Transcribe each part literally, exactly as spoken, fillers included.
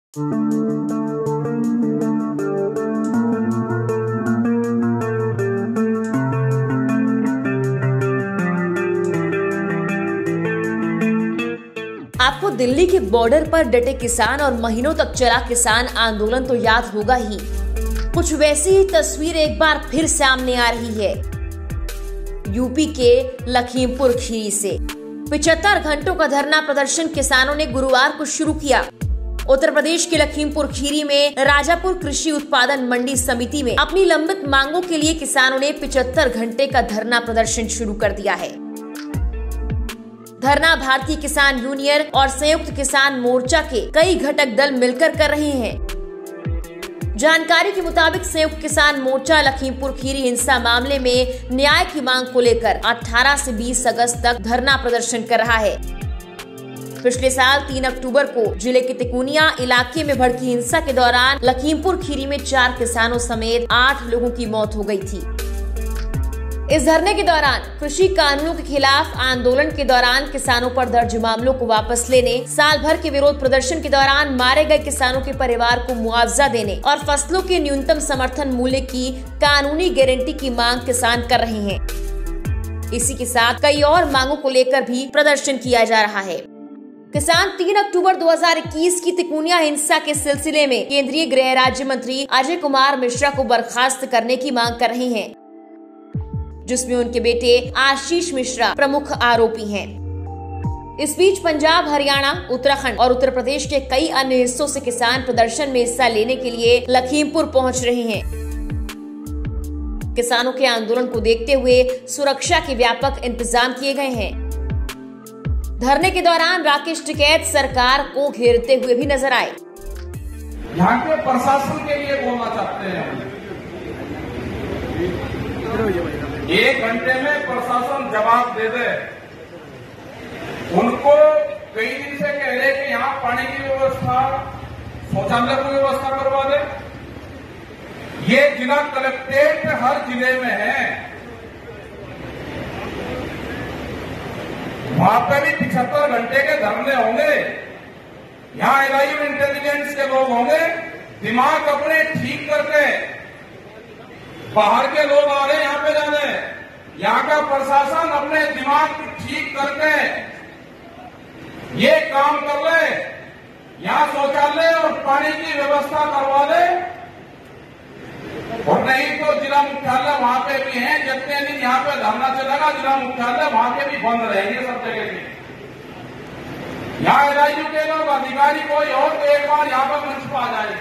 आपको दिल्ली के बॉर्डर पर डटे किसान और महीनों तक चला किसान आंदोलन तो याद होगा ही। कुछ वैसी ही तस्वीर एक बार फिर सामने आ रही है यूपी के लखीमपुर खीरी से। पचहत्तर घंटों का धरना प्रदर्शन किसानों ने गुरुवार को शुरू किया। उत्तर प्रदेश के लखीमपुर खीरी में राजापुर कृषि उत्पादन मंडी समिति में अपनी लंबित मांगों के लिए किसानों ने पचहत्तर घंटे का धरना प्रदर्शन शुरू कर दिया है। धरना भारतीय किसान यूनियन और संयुक्त किसान मोर्चा के कई घटक दल मिलकर कर रहे हैं। जानकारी के मुताबिक संयुक्त किसान मोर्चा लखीमपुर खीरी हिंसा मामले में न्याय की मांग को लेकर अठारह से बीस अगस्त तक धरना प्रदर्शन कर रहा है। पिछले साल तीन अक्टूबर को जिले के तिकोनिया इलाके में भड़की हिंसा के दौरान लखीमपुर खीरी में चार किसानों समेत आठ लोगों की मौत हो गई थी। इस धरने के दौरान कृषि कानूनों के खिलाफ आंदोलन के दौरान किसानों पर दर्ज मामलों को वापस लेने, साल भर के विरोध प्रदर्शन के दौरान मारे गए किसानों के परिवार को मुआवजा देने और फसलों के न्यूनतम समर्थन मूल्य की कानूनी गारंटी की मांग किसान कर रहे हैं। इसी के साथ कई और मांगों को लेकर भी प्रदर्शन किया जा रहा है। किसान तीन अक्टूबर दो हज़ार इक्कीस की तिकोनिया हिंसा के सिलसिले में केंद्रीय गृह राज्य मंत्री अजय कुमार मिश्रा को बर्खास्त करने की मांग कर रहे हैं, जिसमें उनके बेटे आशीष मिश्रा प्रमुख आरोपी हैं। इस बीच पंजाब, हरियाणा, उत्तराखंड और उत्तर प्रदेश के कई अन्य हिस्सों से किसान प्रदर्शन में हिस्सा लेने के लिए लखीमपुर पहुंच रहे हैं। किसानों के आंदोलन को देखते हुए सुरक्षा के व्यापक इंतजाम किए गए हैं। धरने के दौरान राकेश टिकैत सरकार को घेरते हुए भी नजर आए। यहाँ के प्रशासन के लिए बोलना चाहते हैं, एक घंटे में प्रशासन जवाब दे दे। उनको कई दिन से कह रहे कि यहाँ पानी की व्यवस्था, शौचालय की व्यवस्था करवा दे। ये जिला कलेक्ट्रेट हर जिले में है, वहां पे भी पिछहत्तर घंटे के धरने होंगे। यहाँ एलाइव इंटेलिजेंस के लोग होंगे, दिमाग अपने ठीक करके। बाहर के लोग आ रहे हैं यहाँ पे जाने, यहाँ का प्रशासन अपने दिमाग ठीक करके ये काम कर ले, यहाँ शौचालय और पानी की व्यवस्था करवा दे। और नहीं तो जिला मुख्यालय वहां पे भी है, जितने दिन यहाँ पे धरना चलेगा जिला मुख्यालय वहां के भी बंद रहेंगे सब जगह के। यहाँ एलआईयू के लोग, अधिकारी कोई और तो एक बार यहाँ पर मंच पर आ जाए।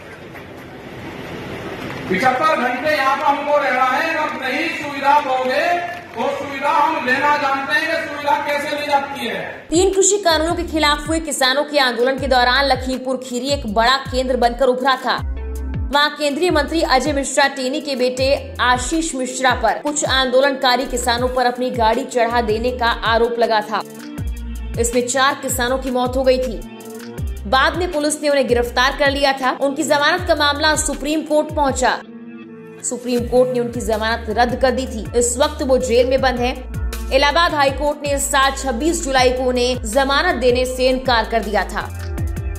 पिछहत्तर घंटे यहाँ पर हमको रहना है। अब नहीं सुविधा दोगे तो सुविधा हम लेना जानते हैं कि सुविधा कैसे ली जाती है। तीन कृषि कानूनों के खिलाफ हुए किसानों के आंदोलन के दौरान लखीमपुर खीरी एक बड़ा केंद्र बनकर उभरा था। वहाँ केंद्रीय मंत्री अजय मिश्रा टेनी के बेटे आशीष मिश्रा पर कुछ आंदोलनकारी किसानों पर अपनी गाड़ी चढ़ा देने का आरोप लगा था। इसमें चार किसानों की मौत हो गई थी। बाद में पुलिस ने उन्हें गिरफ्तार कर लिया था। उनकी जमानत का मामला सुप्रीम कोर्ट पहुंचा। सुप्रीम कोर्ट ने उनकी जमानत रद्द कर दी थी। इस वक्त वो जेल में बंद है। इलाहाबाद हाई कोर्ट ने इस साल छब्बीस जुलाई को उन्हें जमानत देने से इनकार कर दिया था।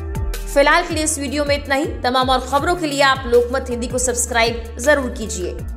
फिलहाल के लिए इस वीडियो में इतना ही। तमाम और खबरों के लिए आप लोकमत हिंदी को सब्सक्राइब जरूर कीजिए।